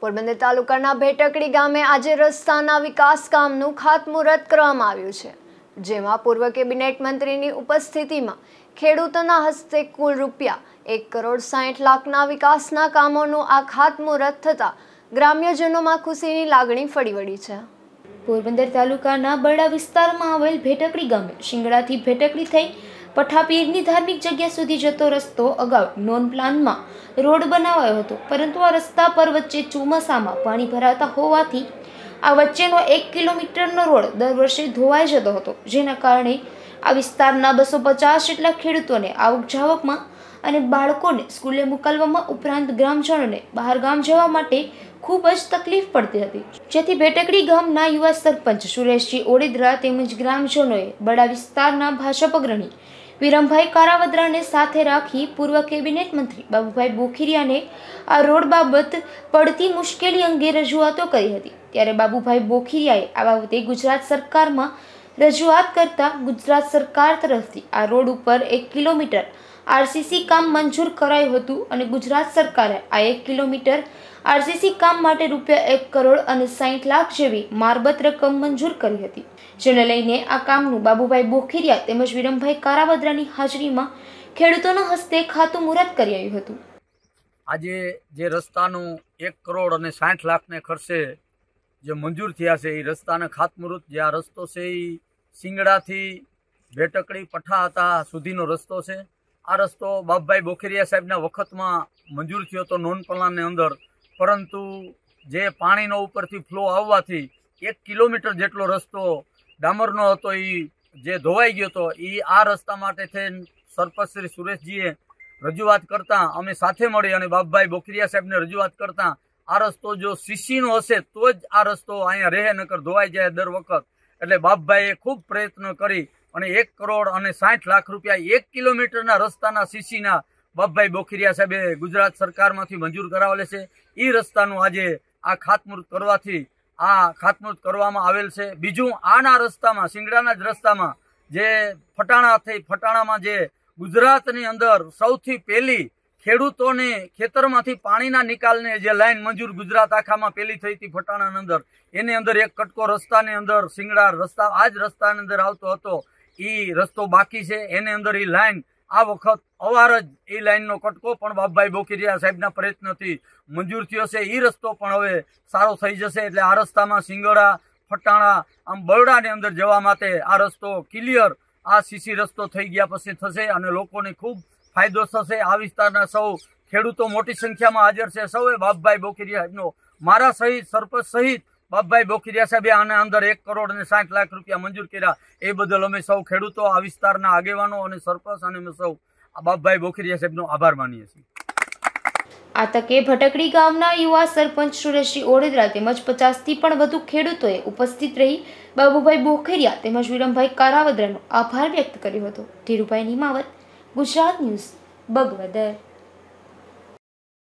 પોરબંદર તાલુકાના ભેટકડી ગામે આજે રસ્તાના વિકાસ કામનું ખાતમુહૂર્ત કરવામાં આવ્યું છે, જેમાં પૂર્વ કેબિનેટ મંત્રીની ઉપસ્થિતિમાં ખેડૂતોના હસ્તે કુલ ₹1,60,00,000ના વિકાસના કામોનું આ ખાતમુહૂર્ત થતાં ગ્રામ્યજનોમાં ખુશીની લાગણી ફરી વળી છે। પોરબંદર તાલુકાના બરડા વિસ્તારમાં આવેલ ભેટકડી ગામે શિંગડાથી ભેટકડી થઈ પઠાપીરની ધાર્મિક જગ્યા સુધી જતો રસ્તો અગાઉ નોન પ્લાનમાં રોડ બનાવાયો હતો, પરંતુ આ રસ્તા પર વચ્ચે ચોમાસામાં પાણી ભરાતા હોવાથી આ વચ્ચેનો 1 કિલોમીટરનો રોડ દર વર્ષે ધોવાઈ જતો હતો, જેના કારણે આ વિસ્તારના 250 જેટલા ખેડૂતોને આવક જાવકમાં અને બાળકોને સ્કૂલે મોકલવામાં ઉપરાંત ગ્રામજનોને બહાર ગામ જવા માટે ખૂબ જ તકલીફ પડતી હતી, જેથી ભેટકડી ગામના યુવા સરપંચ સુરેશજી ઓડેદરા તેમજ ગ્રામજનોએ બડા વિસ્તારના ભાજપ અગ્રણી વિરમભાઈ કારાવદરાને સાથે રાખી પૂર્વ કેબિનેટ મંત્રી બાબુભાઈ બોખીરિયાને આ રોડ બાબત પડતી મુશ્કેલી અંગે રજૂઆતો કરી હતી। ત્યારે બાબુભાઈ બોખીરિયાએ આ બાબતે ગુજરાત સરકારમાં રજૂઆત કરતા ગુજરાત સરકાર તરફથી આ રોડ ઉપર 1 કિલોમીટર આરસીસી કામ મંજૂર કરાયું હતું અને ગુજરાત સરકારે આ 1 કિલોમીટર આરસીસી કામ માટે ₹1,60,00,000 જેવી મારબત રકમ મંજૂર કરી હતી, જેને લઈને આ કામનું બાબુભાઈ બોખીરિયા તેમજ વિરમભાઈ કારાવદરાની હાજરીમાં ખેડૂતોના હસ્તે ખાતમુહૂર્ત કરાયું હતું। આજે જે રસ્તાનું ₹1,60,00,000ને ખર્ચે જે મંજૂર થયા છે એ રસ્તાના ખાતમુહૂર્ત, જે આ રસ્તો છે એ શિંગડાથી ભેટકડી પઠા હતા સુધીનો રસ્તો છે। આ રસ્તો બાબુભાઈ બોખીરિયા સાહેબના વખતમાં મંજૂર થયો હતો નોન પ્લાનની અંદર, પરંતુ જે પાણીનો ઉપરથી ફ્લો આવવાથી 1 કિલોમીટર જેટલો રસ્તો ડામરનો હતો એ જે ધોવાઈ ગયો હતો। એ આ રસ્તા માટે થઈને સરપંચ શ્રી સુરેશજીએ રજૂઆત કરતાં અમે સાથે મળી અને બાબુભાઈ બોખીરિયા સાહેબને રજૂઆત કરતાં આ રસ્તો જો સીસીનો હશે તો જ આ રસ્તો અહીંયા રહે, નકર ધોવાઈ જાય દર વખત। એટલે બાબુભાઈએ ખૂબ પ્રયત્ન કરી અને ₹1,60,00,000 1 કિલોમીટરના રસ્તાના સીસીના બાબુભાઈ બોખીરિયા સાહેબે ગુજરાત સરકારમાંથી મંજૂર કરાવેલ છે। એ રસ્તાનું આજે આ ખાતમુહૂર્ત કરવાથી આ ખાતમુહૂર્ત કરવામાં આવેલ છે। બીજું, આના રસ્તામાં શિંગડાના જ રસ્તામાં જે ફટાણામાં જે ગુજરાતની અંદર સૌથી પહેલી ખેડૂતોને ખેતરમાંથી પાણીના નિકાલને જે લાઈન મંજૂર ગુજરાત આખામાં પહેલી થઈ હતી ફટાણાની અંદર, એની અંદર એક કટકો રસ્તાની અંદર શિંગડા રસ્તા આ જ રસ્તાની અંદર આવતો હતો, એ રસ્તો બાકી છે। એની અંદર એ લાઈન આ વખત અવાર જ એ લાઈનનો કટકો પણ બાબુભાઈ બોખીરિયા સાહેબના પ્રયત્નથી મંજૂર થયો છે। એ રસ્તો પણ હવે સારો થઈ જશે, એટલે આ રસ્તામાં શિંગડા ફટાણા આમ બરડાની અંદર જવા માટે આ રસ્તો ક્લિયર આ સીસી રસ્તો થઈ ગયા પછી થશે અને લોકોને ખૂબ ફાયદો થશે। આ વિસ્તારના સૌ ખેડૂતો મોટી સંખ્યામાં હાજર છે। સૌએ બાબુભાઈ બોખીરિયા સાહેબનો, મારા સહિત સરપંચ સહિત બાબુભાઈ બોખીરિયા સાહેબે આના અંદર ₹1,60,00,000 મંજૂર કર્યા, એ બદલ અમે સૌ ખેડૂતો, આ વિસ્તારના આગેવાનો અને સરપંચ અને અમે સૌ બાબુભાઈ બોખીરિયા સાહેબનો આભાર માનીએ છીએ। આ તકે ભટકડી ગામના યુવા સરપંચ સુરેશજી ઓડેદરા તેમજ 50થી પણ વધુ ખેડૂતોએ ઉપસ્થિત રહી બાબુભાઈ બોખીરિયા તેમજ વિરમભાઈ કારાવદરાનો આભાર વ્યક્ત કર્યો હતો। ધીરુભાઈ નિમાવત, ગુજરાત ન્યૂઝ, બગવદર।